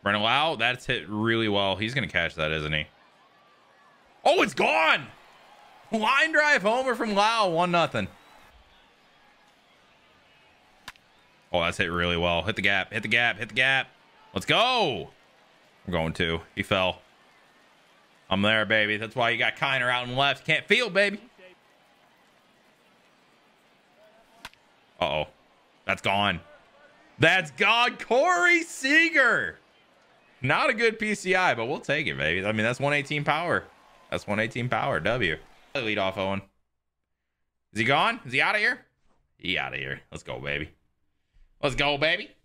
Brennan Lau, that's hit really well. He's going to catch that, isn't he? Oh, it's gone. Line drive homer from Lau, 1-0. Oh, that's hit really well. Hit the gap, hit the gap, hit the gap. Let's go. I'm going to. He fell. I'm there, baby. That's why you got Kiner out and left. Can't field, baby. Uh-oh. That's gone. That's gone. Corey Seager. Not a good PCI, but we'll take it, baby. I mean, that's 118 power. That's 118 power. W. Lead off, Owen. Is he gone? Is he out of here? He out of here. Let's go, baby. Let's go, baby.